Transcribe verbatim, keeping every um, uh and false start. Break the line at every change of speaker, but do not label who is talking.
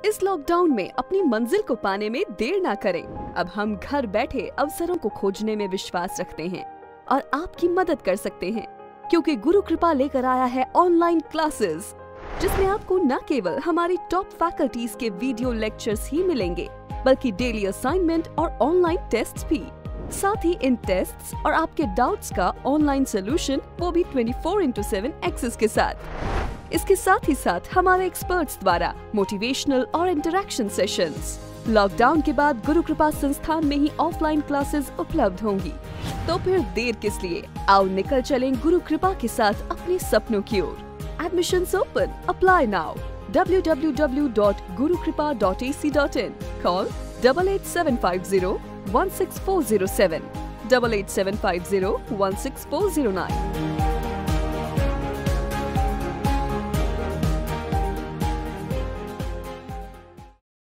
इस लॉकडाउन में अपनी मंजिल को पाने में देर ना करें। अब हम घर बैठे अवसरों को खोजने में विश्वास रखते हैं और आपकी मदद कर सकते हैं, क्योंकि गुरु कृपा लेकर आया है ऑनलाइन क्लासेस, जिसमें आपको न केवल हमारी टॉप फैकल्टीज के वीडियो लेक्चर्स ही मिलेंगे, बल्कि डेली असाइनमेंट और ऑनलाइन टेस्ट्स भी। साथ ही इन टेस्ट्स और आपके डाउट्स का ऑनलाइन सोल्यूशन, वो भी twenty four into seven access के साथ। इसके साथ ही साथ हमारे एक्सपर्ट्स द्वारा मोटिवेशनल और इंटरैक्शन सेशंस। लॉकडाउन के बाद गुरु कृपा संस्थान में ही ऑफलाइन क्लासेस उपलब्ध होंगी, तो फिर देर किस लिए? आओ निकल चलें गुरु कृपा के साथ अपने सपनों की ओर। Admissions open. Apply now. w w w dot guru kripa dot a c dot in. Call double eight seven five zero one six four zero seven, double eight seven five zero one six four zero nine.